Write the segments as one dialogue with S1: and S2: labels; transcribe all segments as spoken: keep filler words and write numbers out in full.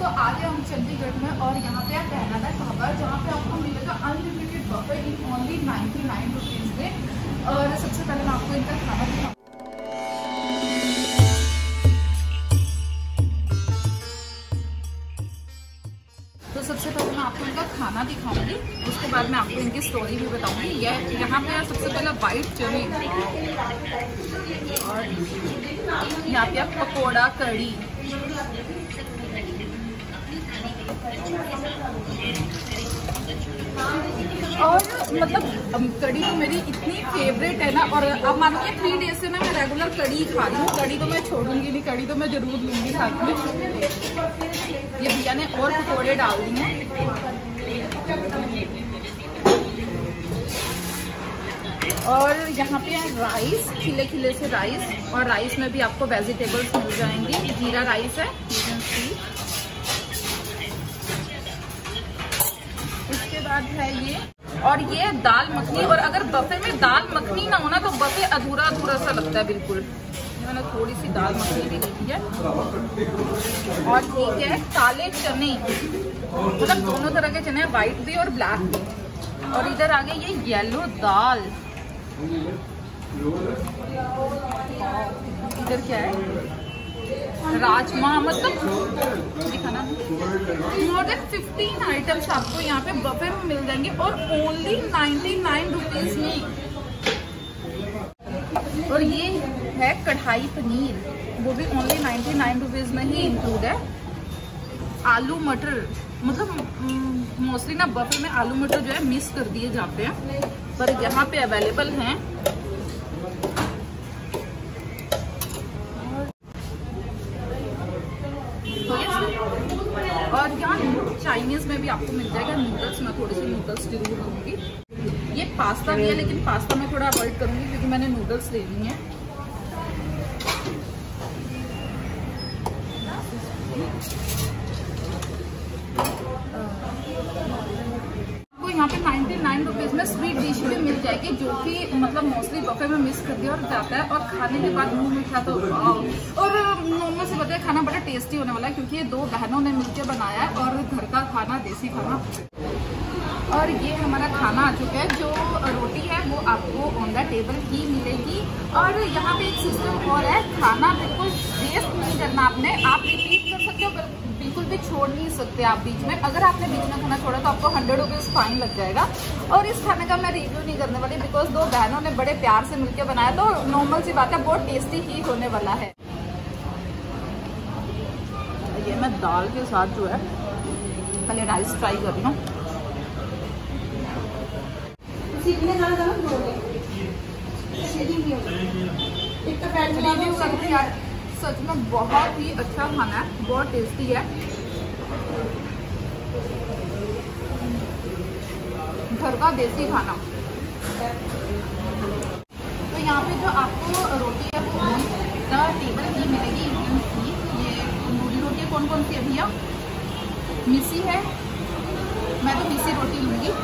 S1: दोस्तों आ गए हम चंडीगढ़ में और यहाँ पे कहना था ढाबा जहाँ पे आपको मिलेगा unlimited buffet in only ninety nine rupees में। और सबसे पहले मैं आपको इनका खाना दिखाऊँ। तो सबसे पहले मैं आपको इनका खाना दिखाऊंगी, उसके बाद मैं आपको इनकी स्टोरी भी बताऊंगी। यह यहाँ पे सबसे पहले वाइट चने और यहाँ पे आप पकौड़ा कड़ी और मतलब कड़ी तो मेरी इतनी फेवरेट है ना। और अब मान लीजिए थ्री डेज से ना मैं रेगुलर कड़ी खा रही हूँ। कड़ी तो मैं छोड़ूंगी नहीं, कड़ी तो मैं जरूर लूंगी साथ में। ये भैया ने और पकौड़े डाल दिए हैं। और यहाँ पे है राइस, खिले खिले से राइस, और राइस में भी आपको वेजिटेबल्स मिल जाएंगी। जीरा राइस है, उसके बाद है ये, और ये दाल मखनी। और अगर बफे में दाल मखनी ना हो ना तो बफे अधूरा अधूरा सा लगता है बिल्कुल। मैंने थोड़ी सी दाल मखनी भी ली है। और ठीक है काले चने, मतलब दोनों तरह के चने, व्हाइट भी और ब्लैक भी। और इधर आगे ये येलो दाल। इधर क्या है, राजमा। मतलब दिखाना, मोर देन फिफ्टीन आइटम्स आपको यहाँ पे बफे में मिल जाएंगे और ओनली नाइन्टी नाइन रुपीज में। और ये है कढ़ाई पनीर, वो भी ओनली नाइन्टी नाइन रुपीज में ही इंक्लूड है। आलू मटर, मतलब मोस्टली ना बफे में आलू मटर जो है मिस कर दिए जाते हैं, पर यहाँ पे अवेलेबल हैं। और यहाँ चाइनीज में भी आपको मिल जाएगा नूडल्स। मैं थोड़ी सी नूडल्स जरूर लूंगी। ये पास्ता भी है, लेकिन पास्ता मैं थोड़ा अवॉइड करूंगी क्योंकि मैंने नूडल्स लेनी है। आपको यहाँ पे नाइन्टी नाइन रुपीज में स्वीट डिश भी मिल जाएगी, जो कि मतलब मोस्टली बफे में मिस कर दिया और जाता है। और खाने के बाद मुंह मीठा तो और नॉर्मल से बताया खाना बड़ा टेस्टी होने वाला है, क्योंकि ये दो बहनों ने मिलकर बनाया है और घर का खाना, देसी खाना। और ये हमारा खाना आ चुका है। जो रोटी है वो आपको ऑन द टेबल ही मिलेगी। और यहाँ पे एक सिस्टम और है, खाना बिल्कुल वेस्ट नहीं करना आपने। आप रिपीट कर सकते हो, बिल्कुल भी छोड़ नहीं सकते आप बीच में। अगर आपने बीच में खाना छोड़ा तो आपको हंड्रेड रुपीज फाइन लग जाएगा। और इस खाने का मैं रिव्यू नहीं करने वाली, बिकॉज दो बहनों ने बड़े प्यार से मिलकर बनाया, तो नॉर्मल सी बात है बहुत टेस्टी ही होने वाला है। ये मैं दाल के साथ जो है पहले राइस ट्राई कर रही हूँ। सच में बहुत ही अच्छा खाना है, बहुत टेस्टी है। घर का देसी खाना। तो यहाँ पे जो आपको रोटी है वो टेबल की मिलेगी। ये तंदूरी रोटी कौन कौन सी है भैया? मिसी है, मैं तो मिसी रोटी लूंगी।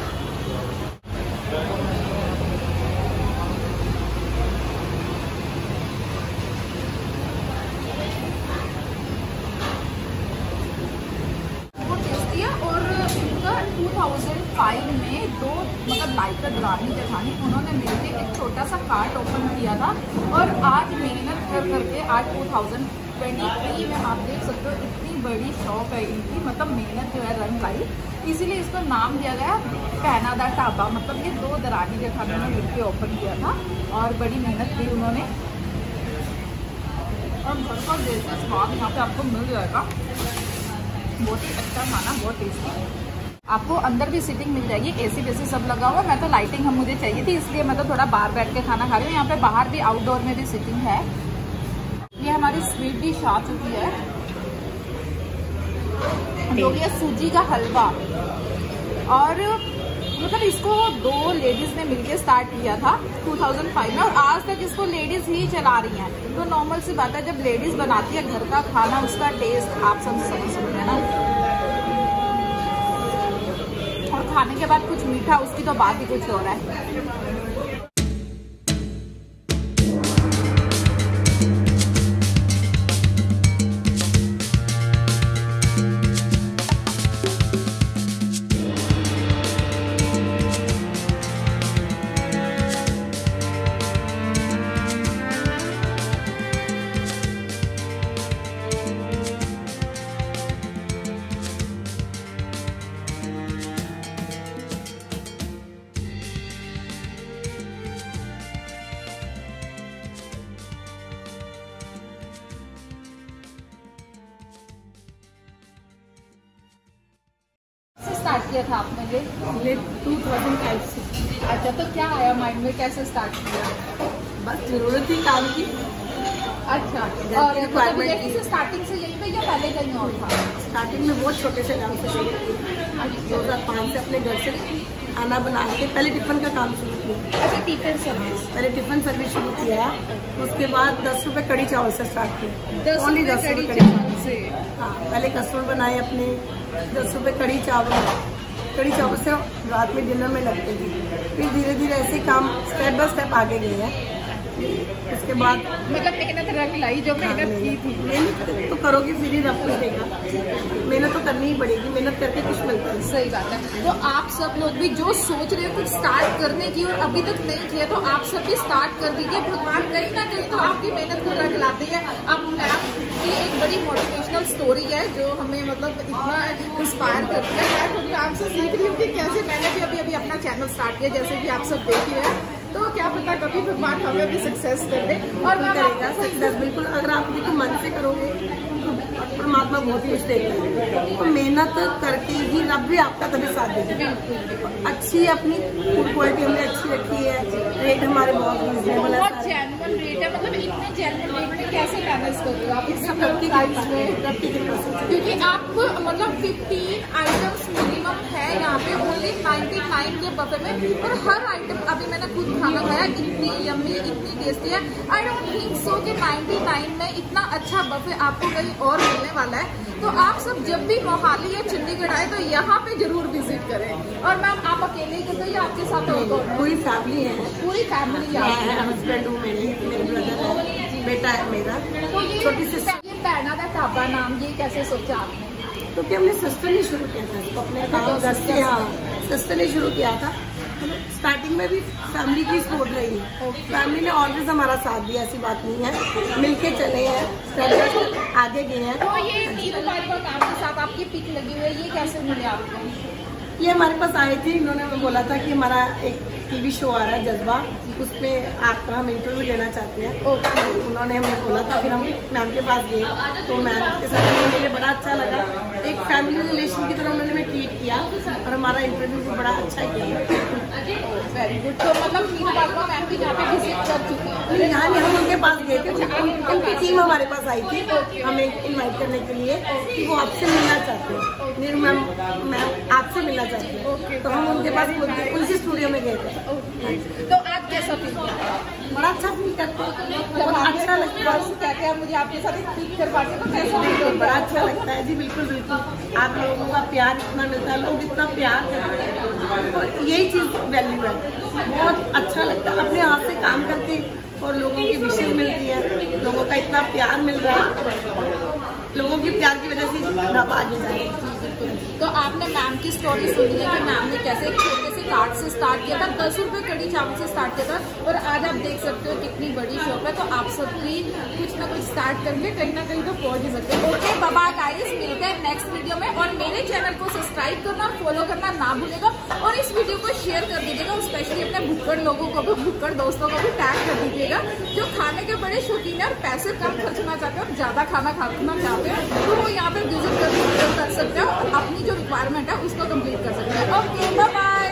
S1: टू थाउजेंड फाइव में दो मतलब लाइका दुरानी जेठानी उन्होंने मिलकर एक छोटा सा कार्ट ओपन किया था। और आज मेहनत कर करके आज टू थाउजेंड ट्वेंटी थ्री में आप देख सकते हो इतनी बड़ी शॉप है इनकी। मतलब मेहनत जो है रंग लाई, इसीलिए इसको नाम दिया गया कहना दा ढाबा। मतलब ये दो दरानी जेठानी ने मिलकर ओपन किया था और बड़ी मेहनत की उन्होंने। और घर का देसी स्वाद यहाँ पे आपको मिल जाएगा। बहुत ही अच्छा खाना, बहुत टेस्टी। आपको अंदर भी सीटिंग मिल जाएगी, एसी वेसी सब लगा हुआ। मैं तो लाइटिंग हम मुझे चाहिए थी, इसलिए मैं तो थोड़ा बाहर बैठ के खाना खा रही हूँ। यहाँ पे बाहर भी आउटडोर में भी सीटिंग है। ये हमारी स्वीट डिश आ चुकी है, जो कि है सूजी का हलवा। और मतलब इसको दो लेडीज ने मिलकर स्टार्ट किया था टू थाउजेंड फाइव में, और आज तक इसको लेडीज ही चला रही हैं। तो नॉर्मल सी बात है, जब लेडीज बनाती है घर का खाना, उसका टेस्ट आप सब समझ सकते हैं ना। और खाने के बाद कुछ मीठा, उसकी तो बात ही कुछ और है।
S2: you
S1: स्टार्ट किया था आपने ये?
S2: ये टू थाउजेंड फाइव से।
S1: अच्छा, तो क्या आया माइंड में, कैसे स्टार्ट किया?
S2: बस जरूरत थी काम की।
S1: अच्छा, और मतलब यहीं से स्टार्टिंग से यहीं पे या पहले कहीं और था?
S2: स्टार्टिंग में बहुत छोटे से काम से शुरू किया। दो हज़ार पाँच से अपने घर से खाना बना के पहले टिफिन का काम शुरू किया।
S1: अच्छा, टिफिन सर्विस।
S2: पहले टिफिन सर्विस शुरू किया, उसके बाद दस रुपए कड़ी चावल से स्टार्ट किया।
S1: ओनली दस रुपए कड़ी चावल से?
S2: हाँ, पहले कस्टमर बनाए अपने, दस रुपए कड़ी चावल कड़ी चावल से रात में डिनर में लगते थे। फिर धीरे धीरे ऐसे काम स्टेप बाय स्टेप आगे गए हैं। उसके बाद
S1: मतलब मेहनत रंग लाई, जो मेहनत की थी।
S2: मेहनत तो करोगी फिर ही रब कुछ देगा। मेहनत तो करनी ही पड़ेगी, मेहनत करके कुछ मिलता है।
S1: सही बात है। तो आप सब लोग भी जो सोच रहे हो कुछ स्टार्ट करने की और अभी तक नहीं किया, तो आप सब भी स्टार्ट कर दीजिए। भगवान कहीं ना कहीं तो आपकी मेहनत को रंग लाते हैं। अब मैम की एक बड़ी मोटिवेशनल स्टोरी है जो हमें मतलब इतना इंस्पायर करती है। मैं खुद काम से सीख रही हूँ कि कैसे मैंने भी अभी अभी अपना चैनल स्टार्ट किया, जैसे कि आप सब देख रहे हैं। तो क्या पता कभी भगवान हमें भी सक्सेस कर दे। और मैं
S2: करेगा सक्सेस बिल्कुल, अगर आप बिल्कुल मन से करोगे तो परमात्मा बहुत ही कुछ देगा। तो मेहनत करके ही रब भी आपका कभी साथ देगा। अच्छी अपनी फूड क्वालिटी हमने अच्छी रखी है, रेट हमारे बहुत रिजनेबल है,
S1: बहुत जेन्युइन रेट है। मतलब इतने जेन्युइन रेट में कैसे मैनेज कर रहे हो आप?
S2: सब रबकी प्राइस में रबकी की प्रोसेस,
S1: क्योंकि आप मतलब फिफ्टीन आइटम्स मिनिमम है यहाँ पे ओनली नाइन्टी नाइन के बफे में, और हर आइटम अभी मैंने खुद खाना खाया, इतनी यम्मी इतनी टेस्टी है। आई डोंट थिंक सो कि नाइन्टी नाइन में इतना अच्छा बफे आपको कहीं और मिलने वाला है। तो आप सब जब भी मोहाली या चंडीगढ़ आए तो यहाँ पे जरूर विजिट करें। और मैम आप अकेले ही करते हो या आपके साथ और
S2: पूरी फैमिली है?
S1: पूरी फैमिली
S2: है, हस्बैंड हूँ मेरे, मेरे ब्रदर है, बेटा है मेरा।
S1: तो ये
S2: छोटी सी
S1: ये पैना दा ढाबा नाम ये कैसे सोचा आपने?
S2: क्योंकि हमने सिस्टर ने शुरू किया था इसको अपने गाँव घर से। हाँ, सिस्टर ने शुरू किया था। स्टार्टिंग में भी फैमिली की सपोर्ट रही है, फैमिली ने ऑलवेज हमारा साथ दिया, ऐसी बात नहीं है, मिलके चले हैं, आगे गए हैं।
S1: तो ये नीरू बाजवा नाम के साथ आपकी पिक लगी हुई है, ये कैसे मिले आपको?
S2: ये हमारे पास आए थे, इन्होंने हमें बोला था कि हमारा एक टीवी शो आ रहा है जज्बा, उसमें आपका हम इंटरव्यू लेना चाहते हैं। तो उन्होंने हमें बोला था, फिर हम मैम के पास गए तो मैम के साथ मुझे बड़ा अच्छा लगा। एक फैमिली रिलेशन की तरह उन्होंने हमें ट्रीट किया और हमारा इंटरव्यू भी बड़ा अच्छा किया।
S1: Very good. तो मतलब नीरू बाजवा मैम भी यहाँ पे विजिट कर चुकी है?
S2: यहाँ नहीं, हम उनके पास गए थे, उनकी टीम हमारे पास आई थी हमें इन्वाइट करने के लिए कि वो आपसे मिलना चाहते हैं। नीरू मैम मैम आपसे मिलना चाहते हैं, तो हम उनके पास उनकी स्टूडियो में गए थे।
S1: तो आज कैसा फील किया?
S2: बड़ा अच्छा फील करते हैं, बहुत अच्छा लगता है।
S1: कहते हैं मुझे आपके साथ ट्रीट कर पाते तो कैसा फील होता है?
S2: बड़ा अच्छा लगता है जी, बिल्कुल बिल्कुल। आप लोगों का प्यार इतना मिलता है, लोग इतना प्यार करते हैं, और यही चीज़ वैल्यू है। बहुत अच्छा लगता है अपने हाथ से काम करके, और लोगों की विशेष मिलती है, लोगों का इतना प्यार मिल रहा है, लोगों की प्यार की वजह से रब आगे जाए।
S1: तो आपने मैम की स्टोरी सुनी है कि मैम ने कैसे एक छोटे से कार्ड से स्टार्ट किया था, दस रुपए कड़ी चावल से स्टार्ट किया था, और आज आप देख सकते हो कितनी बड़ी शॉप है। तो आप सब भी कुछ ना कुछ स्टार्ट करके कहीं ना कहीं तो पहुंच ही सकते हैं। ओके बाबा गाइस, मिलते हैं नेक्स्ट वीडियो में, और मेरे चैनल को सब्सक्राइब करना और फॉलो करना ना भूलेगा, और इस वीडियो को शेयर कर दीजिएगा, स्पेशली अपने भुक्कड़ लोगों को भी, भुक्कड़ दोस्तों को भी टैग कर दीजिएगा जो खाने के बड़े शौकीन है और पैसे कम खर्चना चाहते हैं और ज्यादा खाना खाना चाहते हैं, तो वो यहाँ